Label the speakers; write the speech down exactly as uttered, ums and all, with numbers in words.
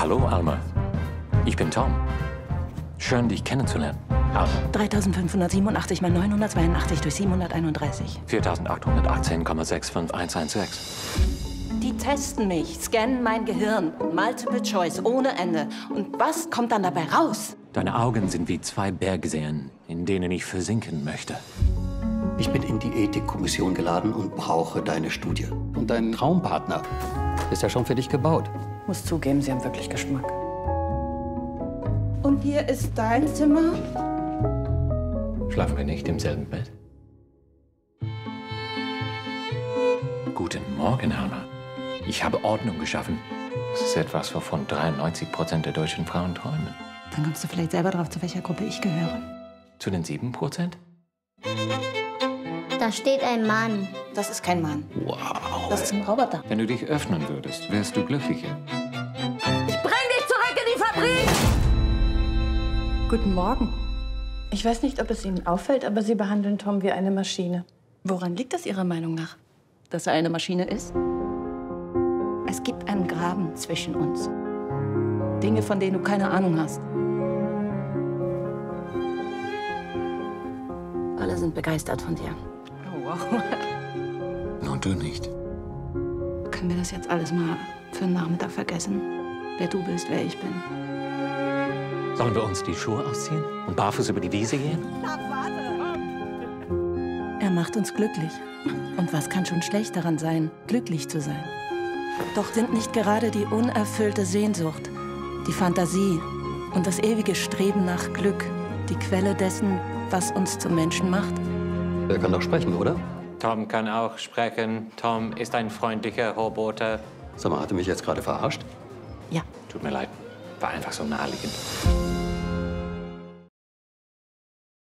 Speaker 1: Hallo, Alma. Ich bin Tom. Schön, dich kennenzulernen. Alma.
Speaker 2: dreitausendfünfhundertsiebenundachtzig mal neunhundertzweiundachtzig durch siebenhunderteinunddreißig.
Speaker 1: viertausendachthundertachtzehn Komma sechs fünf eins eins sechs.
Speaker 2: Die testen mich, scannen mein Gehirn. Multiple Choice, ohne Ende. Und was kommt dann dabei raus?
Speaker 1: Deine Augen sind wie zwei Bergseen, in denen ich versinken möchte.
Speaker 3: Ich bin in die Ethikkommission geladen und brauche deine Studie. Und dein Traumpartner ist ja schon für dich gebaut.
Speaker 2: Muss zugeben, Sie haben wirklich Geschmack. Und hier ist dein Zimmer?
Speaker 1: Schlafen wir nicht im selben Bett? Guten Morgen, Alma. Ich habe Ordnung geschaffen. Das ist etwas, wovon dreiundneunzig Prozent der deutschen Frauen träumen.
Speaker 2: Dann kommst du vielleicht selber drauf, zu welcher Gruppe ich gehöre.
Speaker 1: Zu den sieben Prozent?
Speaker 4: Da steht ein Mann.
Speaker 2: Das ist kein Mann.
Speaker 1: Wow.
Speaker 2: Das ist ein Roboter.
Speaker 1: Wenn du dich öffnen würdest, wärst du glücklicher.
Speaker 2: Ich bring dich zurück in die Fabrik!
Speaker 5: Guten Morgen. Ich weiß nicht, ob es Ihnen auffällt, aber Sie behandeln Tom wie eine Maschine.
Speaker 2: Woran liegt das Ihrer Meinung nach? Dass er eine Maschine ist? Es gibt einen Graben zwischen uns. Dinge, von denen du keine Ahnung hast. Alle sind begeistert von dir. Oh, wow.
Speaker 1: Nur du nicht.
Speaker 2: Können wir das jetzt alles mal für einen Nachmittag vergessen? Wer du bist, wer ich bin.
Speaker 1: Sollen wir uns die Schuhe ausziehen und barfuß über die Wiese gehen?
Speaker 2: Er macht uns glücklich. Und was kann schon schlecht daran sein, glücklich zu sein? Doch sind nicht gerade die unerfüllte Sehnsucht, die Fantasie und das ewige Streben nach Glück die Quelle dessen, was uns zum Menschen macht?
Speaker 3: Er kann doch sprechen, oder?
Speaker 1: Tom kann auch sprechen. Tom ist ein freundlicher Roboter.
Speaker 3: Sag mal, hat er mich jetzt gerade verarscht?
Speaker 2: Ja.
Speaker 1: Tut mir leid. War einfach so naheliegend.